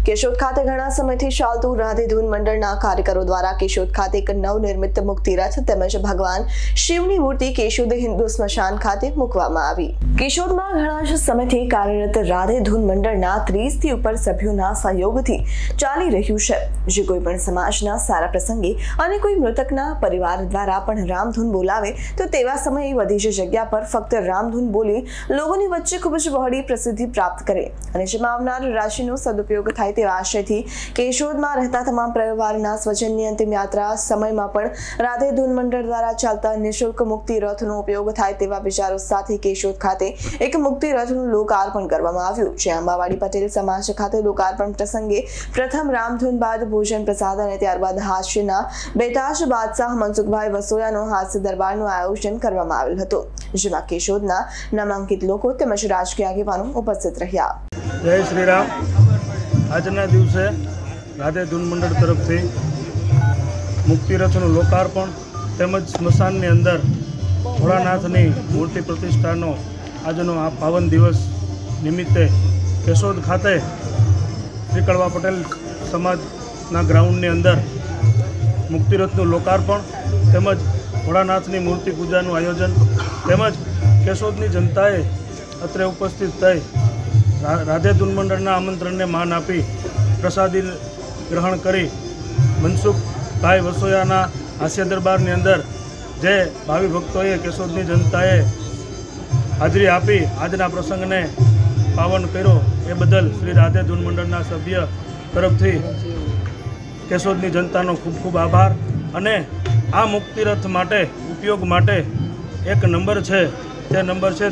કેશોદ ખાતે ઘણા સમયથી ચાલતું રાધે ધૂન મંડળના કાર્યકરો દ્વારા કેશોદ ખાતે એક નવનિર્મિત મુક્તિ રથ તેમજ ભગવાન શિવની મૂર્તિ કેશોદ હિન્દુ સ્મશાન ખાતે મૂકવામાં આવી। કેશોદમાં ઘણા જ સમયથી કાર્યરત રાધે ધૂન મંડળના 30 થી ઉપર સભ્યોના સહયોગથી ચાલી રહ્યું છે, જે કોઈ પણ સમાજના સારા પ્રસંગે અને કોઈ મૃતકના પરિવાર દ્વારા પણ રામધૂન બોલાવે તો તેવા સમયે બધી જ જગ્યા પર ફક્ત રામધૂન બોલી લોકોની વચ્ચે ખૂબ જ બહોળી પ્રસિદ્ધિ પ્રાપ્ત કરે અને જેમાં આવનાર રાશિનો સદુપયોગ થાય તેવા આશયથી કેશોદમાં રહેતા તમામ પરિવારના સ્વજનની અંતિમ યાત્રા સમયમાં પણ રાધે ધૂન મંડળ દ્વારા ચાલતા નિઃશુલ્ક મુક્તિ રથનો ઉપયોગ થાય તેવા વિચારો સાથે કેશોદ ખાતે એક મુક્તિ રથનું લોકાર્પણ કરવામાં આવ્યું, જે અંબાવાડી પટેલ સમાજ ખાતે લોકાર્પણ પ્રસંગે પ્રથમ રામધૂન બાદ ભોજન પ્રસાદ અને ત્યારબાદ હાસ્યના બેતાજ બાદશાહ મનસુખભાઈ વસોયાનો હાસ્ય દરબારનું આયોજન કરવામાં આવેલ હતું, જેમાં કેશોદના નામાંકિત લોકો તેમજ રાજકીય આગેવાનો ઉપસ્થિત રહ્યા। જય શ્રી રામ। આજના દિવસે રાધે ધૂન મંડળ તરફથી મુક્તિ રથનું લોકાર્પણ તેમજ સ્મશાનની અંદર ભોળાનાથની મૂર્તિ પ્રતિષ્ઠાનો આજનો આ પાવન દિવસ નિમિત્તે કેશોદ ખાતે શ્રી કડવા પટેલ સમાજના ગ્રાઉન્ડની અંદર મુક્તિ રથનું લોકાર્પણ તેમજ ભોળાનાથની મૂર્તિ પૂજાનું આયોજન તેમજ કેશોદની જનતાએ અત્રે ઉપસ્થિત થઈ રાધે ધૂન મંડળના આમંત્રણને માન આપી પ્રસાદી ગ્રહણ કરી મનસુખભાઈ વસોયાના હાસ્ય દરબારની અંદર જે ભાવિ ભક્તોએ કેશોદની જનતાએ હાજરી આપી આજના પ્રસંગને પાવન કર્યો એ બદલ શ્રી રાધે ધૂન મંડળના સભ્ય તરફથી કેશોદની જનતાનો ખૂબ ખૂબ આભાર। અને આ મુક્તિ રથ માટે ઉપયોગ માટે એક નંબર છે, તે નંબર છે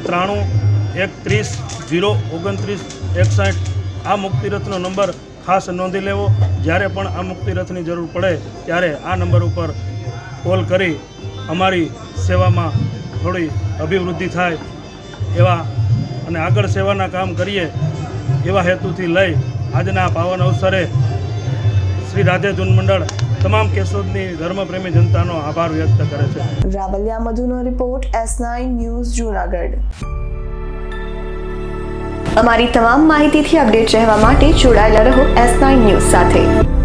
9313092961। આ મુક્તિરથનો નંબર ખાસ નોંધી લેવો। જ્યારે પણ આ મુક્તિરથની જરૂર પડે ત્યારે આ નંબર ઉપર કોલ કરી અમારી સેવામાં થોડી અભિવૃદ્ધિ થાય એવા અને આગળ સેવાના કામ કરીએ એવા હેતુથી લઈ આજના પાવન અવસરે શ્રી રાધે ધૂન મંડળ તમામ કેશોદની ધર્મપ્રેમી જનતાનો આભાર વ્યક્ત કરે છે। રાવલિયા મધુનો રિપોર્ટ S9 ન્યૂઝ જૂનાગઢ। અમારી તમામ માહિતીથી અપડેટ રહેવા માટે જોડાયેલા રહો S9 ન્યૂઝ સાથે।